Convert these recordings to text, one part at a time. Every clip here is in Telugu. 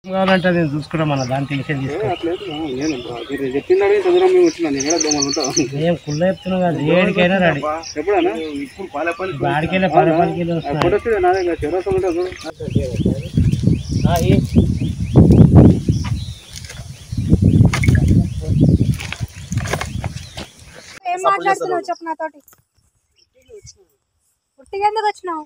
కావాలంటే నేను చూసుకున్నాం మన దాని టెన్షన్ మేము కుళ్ళ చెప్తున్నాం కదా ఏడికైనా రెడీ బాడికెళ్ళి పాలపాలకి ఏం మాట్లాడుతున్నావు చెప్పు నాతోటి పుట్టిగా ఎందుకు వచ్చినావు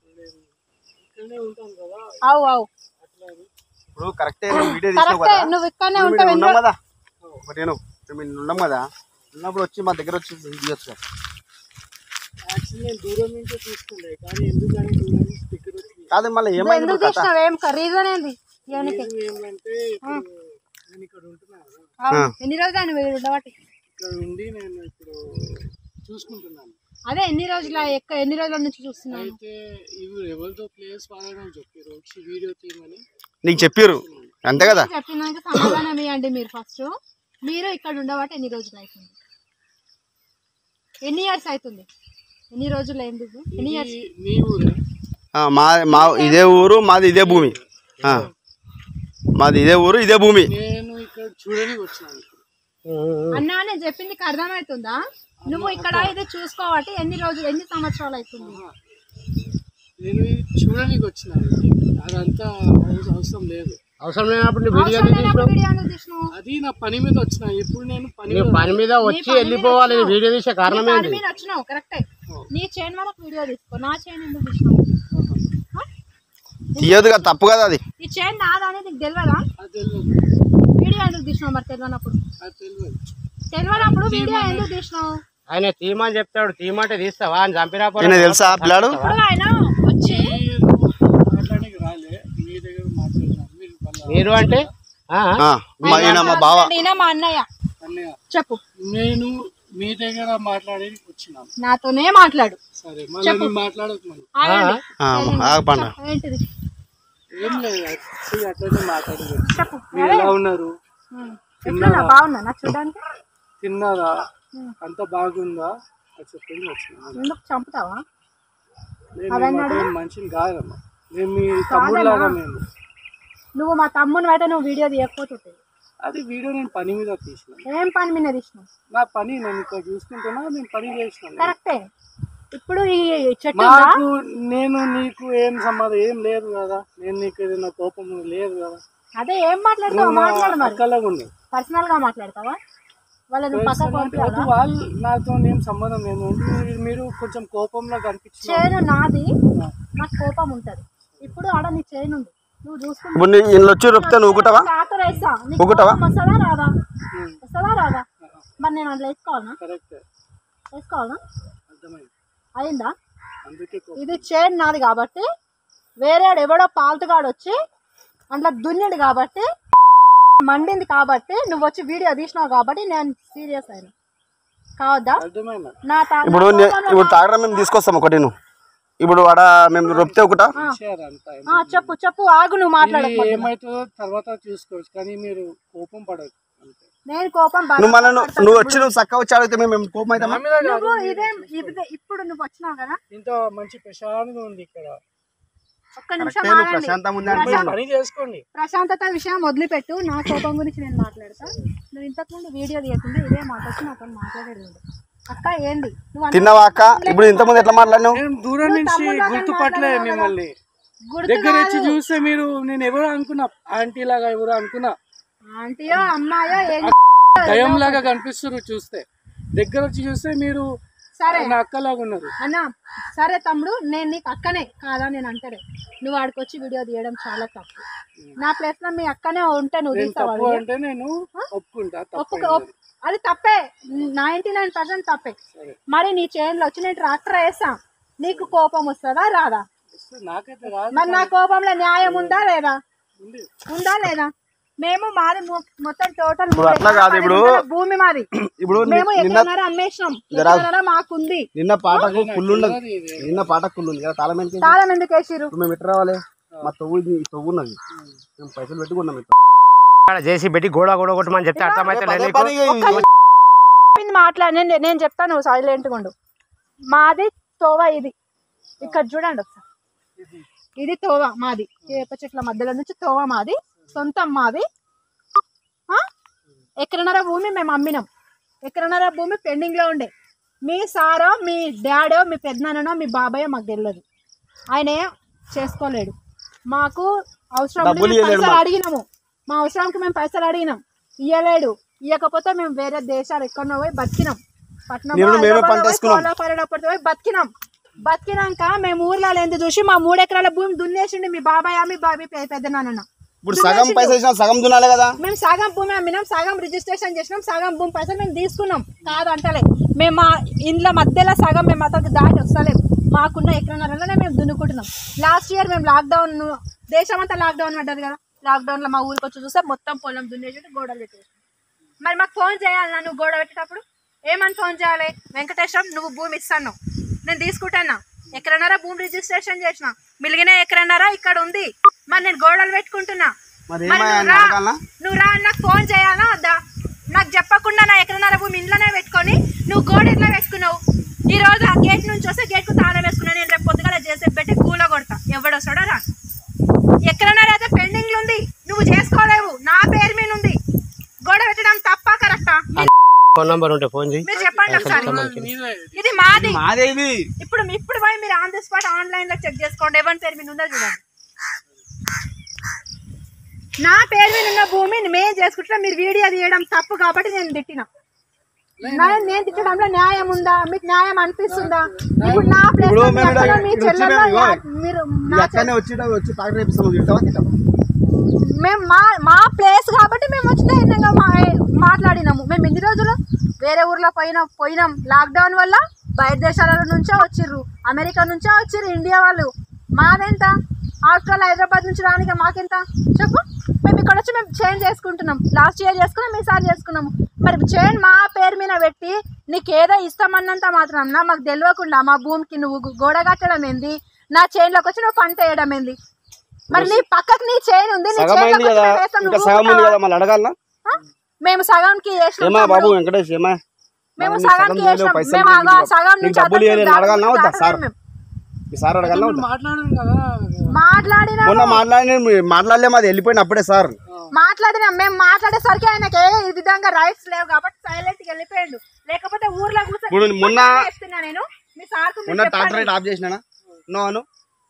అవు అవు ఇప్పుడు కరెక్టే వీడియో తీసావు కదా నువ్వు ఇక్కడనే ఉంటావు ఉన్నాం కదా నేను మేము ఉన్నాం కదా ఉన్నప్పుడు వచ్చి మా దగ్గర వచ్చి తీయొచ్చు కదా దూరం నుంచి తీసుకుండే కానీ ఎందుకని దూరం నుంచి దగ్గర కాదు మళ్ళీ ఏమైంది ఎందుకు తీసినావు ఏం రీజన్ ఏంది ఏమంటే నేను ఇక్కడ ఉంటున్నా ఎన్ని రోజులు మీరు ఉండబట్టి ఇక్కడ ఉండి నేను ఇప్పుడు చూసుకుంటున్నాను అదే ఎన్ని రోజుల నుంచి చూస్తున్నాను అయితే ఇవి ఎవరితో ప్లేస్ వాళ్ళని చెప్పారు వచ్చి వీడియో తీయమని నీకు చెప్పారు అంతే కదా చెప్పినాక సమాధానం ఇవ్వండి మీరు ఫస్ట్ మీరు ఇక్కడ ఉండబట్టి ఎన్ని రోజులు అవుతుంది ఎన్ని ఇయర్స్ అవుతుంది ఎన్ని రోజులు ఎందుకు ఎన్ని ఇయర్స్ మీ ఊరే మా ఇదే ఊరు మాది ఇదే భూమి మాది ఇదే ఊరు ఇదే భూమి నేను ఇక్కడ చూడడానికి వచ్చినాను అన్నా నేను చెప్పింది అర్థమవుతుందా నువ్వు ఇక్కడ ఇది చూసుకోవాలి ఎన్ని సంవత్సరాలు అవుతుంది నేను చూడడానికి వచ్చినాను అదంతా అవసరం లేదు అవసరం లేనప్పుడు అది నా పని మీద వచ్చిన ఇప్పుడు నేను పని మీద వచ్చి వెళ్ళిపోవాలి వీడియో తీసే కారణం ఏంటి వచ్చినావు కరెక్టే నీ చైన్ వాళ్ళకి వీడియో తీసుకో నా చైన్ ఎందుకు తీసుకో తీయదు కదా తప్పు కదా అది ఈ చైన్ నాదా అనేది నీకు తెలియదా వీడియో ఎందుకు తీసినావు మరి తెలియనప్పుడు తెలియనప్పుడు వీడియో ఎందుకు తీసినావు ఆయన తీయమని చెప్తాడు తీయమంటే తీస్తావా అని చంపినా తెలుసా పిల్లాడు ఆయన వచ్చి మీరు అంటే మా బావ మా అన్నయ్య చెప్పు నేను మీ దగ్గర మాట్లాడేది వచ్చినాను నాతోనే మాట్లాడు సరే మళ్ళీ మాట్లాడకు ఏంటిది ఏం లేదు అట్లనే మాట్లాడదు చెప్పు మీరు ఎలా ఉన్నారు బాగున్నా నాకు చూడడానికి తిన్నారా అంత బాగుందా అది చెప్పి వచ్చిన ఎందుకు చంపుతావా మనిషిని కాదమ్మా మేము మీ తమ్ముడులాగా మేము నువ్వు మా తమ్ముని అయితే నువ్వు వీడియో తీయకపోతుంటే అది వీడియో నేను పని మీద తీసిన ఏం పని మీద తీసినావు నా పని నేను ఇక్కడ చూసుకుంటున్నా నేను పని చేసిన కరెక్టే ఇప్పుడు ఈ చెట్టు నేను నీకు ఏం సంబంధం ఏం లేదు కదా నేను నీకు ఏదైనా కోపం లేదు కదా అదే ఏం మాట్లాడతావు మాట్లాడు పర్సనల్ గా మాట్లాడతావా వాళ్ళని పక్కకు వాళ్ళు నాతో ఏం సంబంధం లేదు మీరు కొంచెం కోపంలో కనిపించారు చేను నాది నాకు కోపం ఉంటది ఇప్పుడు ఆడ నీ చేను ఉంది నువ్వు చూసుకుంటా వస్తుందా రాదా మరి నేను అట్లా వేసుకోవాలనా అయిందా ఇది చేను నాది కాబట్టి వేరే ఎవడో పాల్తుగాడు వచ్చి అందులో దున్నిడు కాబట్టి మండింది కాబట్టి నువ్వు వచ్చి వీడియో తీసినావు కాబట్టి నేను సీరియస్ అయినా కావద్దా ఇప్పుడు తాగడం మేము తీసుకొస్తాం ఒకటి ఇప్పుడు వాడ మేము రొప్పితే ఒకట చెప్పు చెప్పు ఆగు నువ్వు మాట్లాడకు ఏమైతుందో తర్వాత చూసుకోవచ్చు కానీ మీరు కోపం పడదు నేను కోపం నువ్వు వచ్చి నువ్వు చక్క వచ్చి అడిగితే మేము కోపం అవుతామా ఇప్పుడు నువ్వు వచ్చినావు కదా ఇంత మంచి ప్రశాంతంగా ఉంది ఇక్కడ ఒక్క నిమిషం పని చేసుకోండి ప్రశాంతత విషయం వదిలిపెట్టు నా కోపం గురించి నేను మాట్లాడతా నువ్వు ఇంతకు ముందు వీడియో తీయకుండా ఇదే మాట వచ్చి నాతో మాట్లాడేది అక్క ఏంది తిన్నావా అక్క ఇప్పుడు ఇంతకుముందు ఎట్లా మాట్లాడినావు దూరం నుంచి గుర్తుపట్టలే మిమ్మల్ని దగ్గర వచ్చి చూస్తే మీరు నేను ఎవరో అనుకున్నా ఆంటీ లాగా ఎవరో అనుకున్నా ఆంటీయో అమ్మాయో దయం లాగా కనిపిస్తారు చూస్తే దగ్గర వచ్చి చూస్తే మీరు సరే నా అక్కలాగా ఉన్నారు అన్న సరే తమ్ముడు నేను నీకు అక్కనే కాదా నేను అంటారే నువ్వు ఆడికి వచ్చి వీడియో తీయడం చాలా తప్పు నా ప్లేస్ లో మీ అక్కనే ఉంటే నువ్వు తీస్తావు అంటే నేను ఒప్పుకుంటా అది తప్పే 99% తప్పే మరి నీ చేనులో వచ్చి నేను ట్రాక్టర్ వేస్తా నీకు కోపం వస్తుందా రాదా మరి నా కోపంలో న్యాయం ఉందా లేదా మేము మాది మొత్తం టోటల్ భూమి మాది మేము ఎక్కడన్నారా అమ్మేసినాం మాకుంది నిన్న పాటకు కుళ్ళుంది తాళం ఎందుకు వేసిరు మేము ఎట్లా రావాలి మా తవ్వున్నది మేము పైసలు పెట్టుకున్నాం చేసి పెట్టి గోడ కొట్టమని చెప్తే అర్థమైతే మాట్లాడి నేను చెప్తాను నువ్వు సైలెంట్గా ఉండు మాది తోవ ఇది ఇక్కడ చూడండి ఒకసారి ఇది తోవ మాది వేప చెట్ల మధ్యలో నుంచి తోవ మాది సొంతం మాది. ఎకరన్నర భూమి మేము అమ్మినాం. ఎకరన్నర భూమి పెండింగ్లో ఉండే. మీ సారో మీ డాడో మీ పెద్దనాన్ననో మీ బాబాయో మాకు తెలియదు. ఆయన చేసుకోలేడు. మాకు అవసరం పైసలు అడిగినాము. మా అవసరానికి మేము పైసలు అడిగినాం, ఇయ్యలేడు. ఇవ్వకపోతే మేము వేరే దేశాలు ఎక్కడో పోయి బతికినాం. పట్నం పోయి బతికినాం. బతికినాక మేము ఊర్లో లేని చూసి మా 3 ఎకరాల భూమి దున్నేసిండి మీ బాబాయ్ మీ బాబాయ్ పెద్దనాన్న. ఇప్పుడు సగం పైసలు సగం దున్నాలి కదా. మేము సగం భూమి అమ్మినాం, సగం రిజిస్ట్రేషన్ చేసినాం, సగం భూమి పైసలు మేము తీసుకున్నాం. కాదంటలే, మేము మా ఇంట్లో మధ్యలో సగం మేము అతనికి దాటి వస్తలేము. మాకున్న ఎకరన్నరలోనే మేము దున్నుకుంటున్నాం. లాస్ట్ ఇయర్ మేము లాక్డౌన్, దేశం అంతా లాక్డౌన్ పడ్డది కదా. లాక్డౌన్లో మా ఊరికి వచ్చి చూస్తే మొత్తం పొలం దున్నేసి గోడలు పెట్టేసి. మరి మాకు ఫోన్ చేయాలి. నువ్వు గోడ పెట్టేటప్పుడు ఏమని ఫోన్ చేయాలి? వెంకటేశ్వరం నువ్వు భూమి ఇస్తాను, నేను తీసుకుంటాను. ఎకరన్నర భూమి రిజిస్ట్రేషన్ చేసిన, మిలిగిన ఎకరన్నర ఇక్కడ ఉంది. మరి నేను గోడలు పెట్టుకుంటున్నా. నువ్వు రా, నాకు ఫోన్ చేయాలా వద్దా? నాకు చెప్పకుండా నా ఎకరన్నర భూమి ఇంట్లోనే పెట్టుకొని నువ్వు గోడ ఎట్లా పెట్టుకున్నావు? ఈ రోజు ఆ గేట్ నుంచి వస్తే గేట్కు తాళం వేసుకున్నా. నేను రేపు పొద్దుగల చేసే పెట్టి కూల కొడతా. ఎవడొస్తాడో రా. ఎకరన్నర అయితే పెండింగ్ ఉంది, నువ్వు చేసుకోలేవు. నా పేరు మీద ఉంది. గోడ పెట్టడం తప్ప కరెక్టా? ఫోన్ నంబర్ ఉంటే ఫోన్ చేయి. మీరు చెప్పండి ఒకసారి. ఇది మాది. ఇప్పుడు పోయి మీరు ఆన్ ది స్పాట్ ఆన్లైన్ లో చెక్ చేసుకోండి. ఎవరి పేరు మీద ఉందో చూడండి. నా పేరు మీద ఉన్న భూమిని మేము చేసుకుంటున్నా. మీరు వీడియో తీయడం తప్పు కాబట్టి నేను తిట్టినా. నేను తిట్టడంలో న్యాయం ఉందా? మీకు న్యాయం అనిపిస్తుందా? ఇప్పుడు నా ప్లేస్ మీ చెల్లెల్లో మీరు మేము మా ప్లేస్ కాబట్టి మేము వచ్చిన మాట్లాడినాము. మేము ఎన్ని రోజులు వేరే ఊర్లో పోయినాం. లాక్డౌన్ వల్ల బయట దేశాల నుంచో వచ్చిర్రు, అమెరికా నుంచో వచ్చిర్రు, ఇండియా వాళ్ళు. మాదెంత? ఆఫ్టర్ హైదరాబాద్ నుంచి రానిక మాకెంత చెప్పు? మేము ఇక్కడ వచ్చి మేము చేంజ్ చేసుకుంటున్నాం. లాస్ట్ ఇయర్ చేసుకున్నాం, ఈసారి చేసుకున్నాము. మరి చేంజ్ మా పేరు మీద పెట్టి నీకు ఏదో ఇస్తామన్నంత మాత్రం మాకు తెలియకుండా మా భూమికి నువ్వు గోడ కట్టడం ఏంది? నా చేన్లోకి వచ్చి నువ్వు పంట వేయడం ఏంది? మరి నీ పక్కకు నీ చేను ఉంది, మేము సగంకి వేసినాం. మేము సగంకి వేసినాం. మేము సగం నుంచి మాట్లాడలేము. అది వెళ్ళిపోయినప్పుడే సార్ మాట్లాడినాం. మేము మాట్లాడేసరికి ఆయనకి ఏ విధంగా రైట్స్ లేవు కాబట్టి సైలెంట్ గా వెళ్ళిపోయాడు. లేకపోతే ఊర్లో కూర్చొని మొన్న ట్రాక్టర్ రైట్ ఆఫ్ చేసినా నోను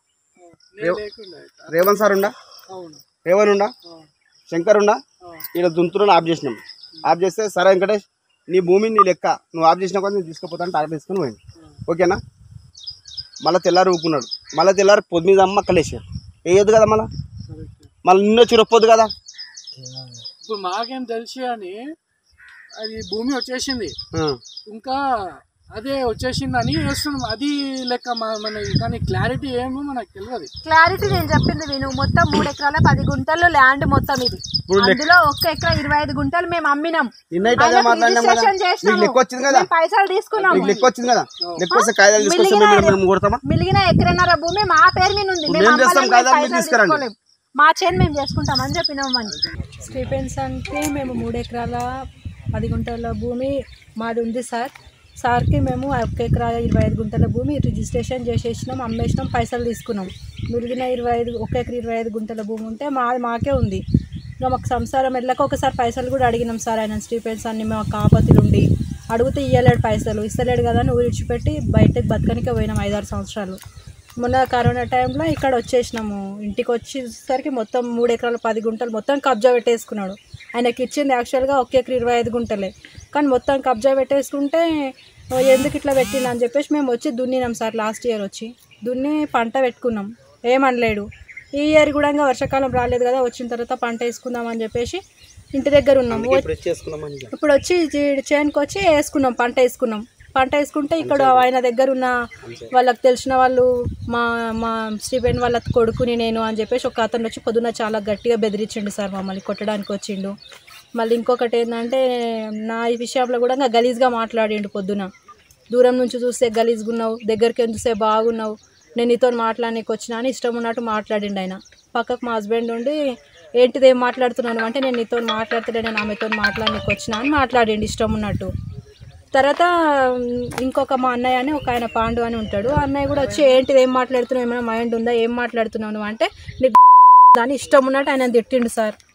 రేవంత్ సార్ ఉండా, రేవన్ ఉండా, శంకర్ ఉండా, ఇక్కడ దుంతులను ఆఫ్ చేసినాం. ఆఫ్ చేస్తే సరే వెంకటేష్ నీ భూమిని నీ లెక్క నువ్వు ఆఫ్ చేసినా కూడా నేను తీసుకుపోతాను ట్రాక్టర్ తీసుకుని పోయింది. ఓకేనా? మళ్ళీ తెల్లారి ఊపుకున్నాడు. మళ్ళీ తెల్లారి పొద్దు మీద అమ్మ కలిసారు వేయొద్దు కదా. మళ్ళీ నిన్న చిరప్పొద్దు కదా. ఇప్పుడు మాకేం తెలిసి అని అది భూమి వచ్చేసింది, ఇంకా అదే వచ్చేసిందని వేస్తున్నాం. అది లెక్క మన కానీ క్లారిటీ ఏమో మనకు తెలియదు. క్లారిటీ నేను చెప్పింది విను. మొత్తం 3 ఎకరాల 10 గుంటలు ల్యాండ్ మొత్తం ఇది. అందులో 1 ఎకరా 25 గుంటలు మేము అమ్మినాం. పైసలు తీసుకున్నాం. మిలిగిన ఎకరన్నర భూమి మా పేరు మీద ఉంది. మా చేను మేము చేసుకుంటాం అని చెప్పినామని. స్టీఫెన్స్ అంటే మేము 3 ఎకరాల 10 గుంటల భూమి మాది ఉంది సార్. సార్కి మేము 1 ఎకరా 25 గుంటల భూమి రిజిస్ట్రేషన్ చేసేసినాం, అమ్మేసినాం, పైసలు తీసుకున్నాం. మిగిలిన 1 ఎకరా 25 గుంటల భూమి ఉంటే మాకే ఉంది. ఇంకా మాకు సంసారం వెళ్ళక ఒకసారి పైసలు కూడా అడిగినాం సార్. ఆయన స్టీఫెన్స్ అన్ని మాకు ఆపత్తులు ఉండి అడిగితే ఇవ్వలేడు, పైసలు ఇస్తలేడు కదా అని విడిచిపెట్టి బయటకు బతకనికే పోయినాం 5-6 సంవత్సరాలు. మొన్న కరోనా టైంలో ఇక్కడ వచ్చేసినాము. ఇంటికి వచ్చేసరికి మొత్తం 3 ఎకరాల 10 గుంటలు మొత్తం కబ్జా పెట్టేసుకున్నాడు. ఆయనకి ఇచ్చింది యాక్చువల్గా 1 ఎకరా 25 గుంటలే, కానీ మొత్తం కబ్జా పెట్టేసుకుంటే ఎందుకు ఇట్లా పెట్టినా అని చెప్పేసి మేము వచ్చి దున్నినాం సార్. లాస్ట్ ఇయర్ వచ్చి దున్ని పంట పెట్టుకున్నాం, ఏమనలేడు. ఈ ఇయర్ కూడా వర్షాకాలం రాలేదు కదా, వచ్చిన తర్వాత పంట వేసుకుందాం అని చెప్పేసి ఇంటి దగ్గర ఉన్నాము. ఇప్పుడు వచ్చి చేనుకి వచ్చి వేసుకున్నాం, పంట వేసుకున్నాం. పంట వేసుకుంటే ఇక్కడ ఆయన దగ్గర ఉన్న వాళ్ళకి తెలిసిన వాళ్ళు మా స్టీఫెన్ వాళ్ళ కొడుకుని నేను అని చెప్పేసి ఒక అతను వచ్చి పొద్దున్న చాలా గట్టిగా బెదిరించిండు సార్, మమ్మల్ని కొట్టడానికి వచ్చిండు. మళ్ళీ ఇంకొకటి ఏంటంటే నా ఈ విషయంలో కూడా గలీజ్గా మాట్లాడిండు. పొద్దున దూరం నుంచి చూస్తే గలీజ్గున్నావు, దగ్గరికి చూస్తే బాగున్నావు, నేను నీతో మాట్లాడడానికి వచ్చినా అని ఇష్టం ఉన్నట్టు మాట్లాడిండు ఆయన. పక్కకు మా హస్బెండ్ ఉండి ఏంటిది ఏం మాట్లాడుతున్నాను అంటే నేను నీతో మాట్లాడుతుంటే నేను ఆమెతో మాట్లాడడానికి వచ్చినా అని మాట్లాడిండు ఇష్టం ఉన్నట్టు. తర్వాత ఇంకొక మా అన్నయ్య అని ఒక ఆయన పాండు అని ఉంటాడు, ఆ అన్నయ్య కూడా వచ్చి ఏంటిది ఏం మాట్లాడుతున్నావు, ఏమైనా మైండ్ ఉందా, ఏం మాట్లాడుతున్నావు అంటే నీకు దాన్ని ఇష్టం ఉన్నట్టు ఆయన తిట్టిండు సార్.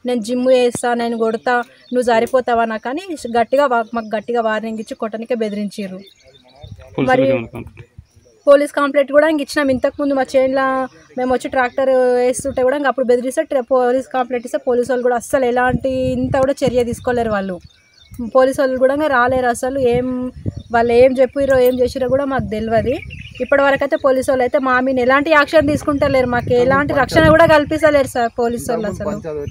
నేను జిమ్ చేస్తా, నేను కొడతా, నువ్వు సరిపోతావా నాకు అని మాకు గట్టిగా వార్నింగ్ ఇచ్చి కొట్టనికే బెదిరించారు. మరి పోలీస్ కంప్లైంట్ కూడా ఇంక ఇచ్చినాం. ఇంతకుముందు మా చేనులో మేము వచ్చి ట్రాక్టర్ వేస్తుంటే కూడా ఇంకా అప్పుడు బెదిరిస్తే పోలీస్ కంప్లైంట్ ఇస్తే పోలీసు వాళ్ళు కూడా అస్సలు ఎలాంటి ఇంత కూడా చర్య తీసుకోలేరు. వాళ్ళు పోలీసు వాళ్ళు కూడా రాలేరు అసలు. వాళ్ళు ఏం చెప్పిరో ఏం చేసిరో కూడా మాకు తెలియదు. ఇప్పటి వరకు అయితే పోలీసు వాళ్ళు అయితే మా మీద ఎలాంటి యాక్షన్ తీసుకుంటలేరు, మాకు ఎలాంటి రక్షణ కూడా కల్పిస్తలేరు సార్ పోలీసు వాళ్ళు అసలు.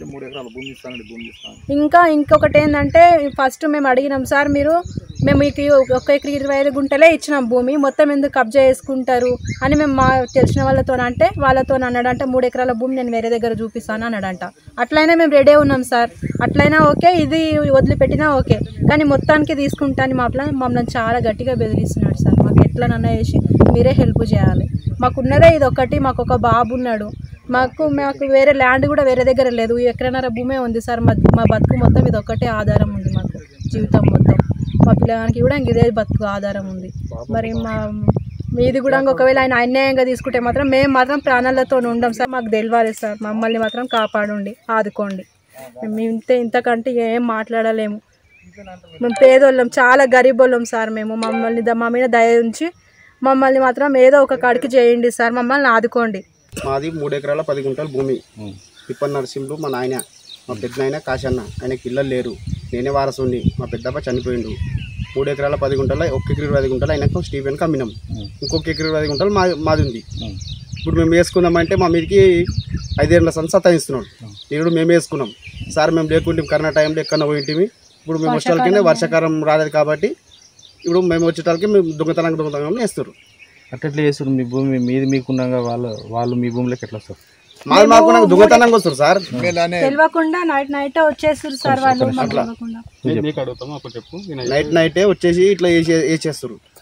ఇంకొకటి ఏంటంటే ఫస్ట్ మేము అడిగినాం సార్, మేము మీకు 1 ఎకరం 25 గుంటలే ఇచ్చినాం భూమి, మొత్తం ఎందుకు కబ్జా చేసుకుంటారు అని మేము మా తెలిసిన వాళ్ళతో అంటే వాళ్ళతో అన్నాడంట 3 ఎకరాల భూమి నేను వేరే దగ్గర చూపిస్తాను అన్నాడంట. అట్లయినా మేము రెడీ ఉన్నాం సార్, అట్లయినా ఓకే, ఇది వదిలిపెట్టినా ఓకే, కానీ మొత్తానికి తీసుకుంటాను మమ్మల్ని చాలా గట్టిగా బెదిరిస్తున్నాడు సార్. మాకు ఎట్లనన్నా వేసి మీరే హెల్ప్ చేయాలి. మాకున్నదే ఇది ఒకటి, మాకు ఒక బాబు ఉన్నాడు, మాకు వేరే ల్యాండ్ కూడా వేరే దగ్గర లేదు, 1 ఎకరన్నర భూమే ఉంది సార్. మా బతుకు మొత్తం ఇది ఒక్కటే ఆధారం ఉంది, మాకు జీవితం మొత్తం మా పిల్లగానికి కూడా ఇదే బతుకు ఆధారం ఉంది. మరి మీది కూడా ఒకవేళ ఆయన అన్యాయంగా తీసుకుంటే మాత్రం మేము మాత్రం ప్రాణాలతో ఉండం సార్. మాకు తెలియాలి సార్, మమ్మల్ని మాత్రం కాపాడండి, ఆదుకోండి. మేము ఇంతకంటే ఏం మాట్లాడలేము. మేము పేదోళ్ళం, చాలా గరీబోళ్ళం సార్. మా మీద దయ ఉంచి మమ్మల్ని మాత్రం ఏదో ఒక కాడికి చేయండి సార్, మమ్మల్ని ఆదుకోండి. మాది 3 ఎకరాల 10 గుంటల భూమి. తిప్పన్ నరసింహులు మా నాయన, మా పెద్ద నాయన కాశన్న, ఆయనకి పిల్లలు లేరు, నేనే వారసుని. మా పెద్దప్ప చనిపోయిండు. 3 ఎకరాల 10 గుంటల 1 ఎకరం 25 గుంటలు ఆయనకు స్టీఫెన్కి అమ్మినాం. ఇంకొక ఎకరం 25 గుంటలు మాది ఉంది. ఇప్పుడు మేము వేసుకుందామంటే మా మీదకి 5 ఏళ్ళ సతాయిస్తున్నాడు. ఇప్పుడు మేము వేసుకున్నాం సార్, మేము లేకుంటే కరోనా టైంలో ఎక్కడన్నా పోయింటిమి. ఇప్పుడు మేము వచ్చేటాలకి వర్షాకాలం రాలేదు కాబట్టి ఇప్పుడు మేము వచ్చేటాలకి మేము దొంగతనంగా వేస్తారు. అట్లా చేస్తారు. మీ భూమి మీది మీకున్నాగా వాళ్ళు మీ భూమిలోకి ఎట్లా వస్తారు? మాకు దొంగతనంగా వస్తారు సార్, తెలియకుండా నైట్ వచ్చేస్తారు సార్ వాళ్ళు. నైటే వచ్చేసి ఇట్లా వేసేస్తారు.